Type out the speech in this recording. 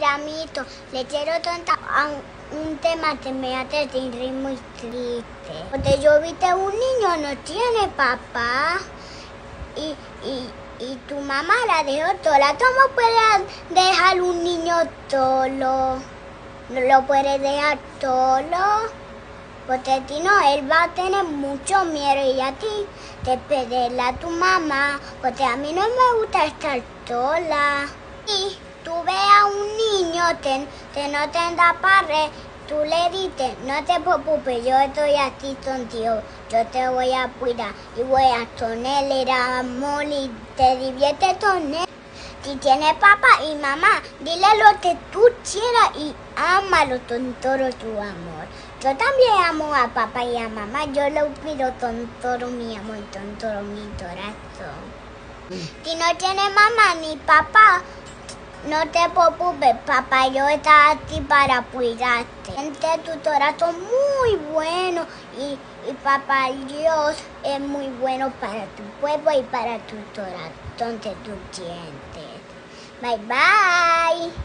mira, amiguito, le quiero contar un tema que me hace sentir muy triste. Porque yo viste un niño no tiene papá y tu mamá la dejó sola. ¿Cómo puedes dejar un niño solo? ¿No lo puedes dejar solo? Porque si no, él va a tener mucho miedo y a ti te perderá tu mamá. Porque a mí no me gusta estar sola. Y tú ves a un niño que no tendrá padre, tú le dices, no te preocupes, yo estoy aquí contigo, yo te voy a cuidar y voy a tener amor y te diviertes con él. Si tienes papá y mamá, dile lo que tú quieras y ámalo con todo tu amor. Yo también amo a papá y a mamá, yo lo pido con todo mi amor, con todo mi corazón. Si no tienes mamá ni papá, no te preocupes, papá, yo estoy aquí para cuidarte. Siente tu corazón muy bueno y papá Dios es muy bueno para tu pueblo y para tu corazón que tú sientes. Bye, bye.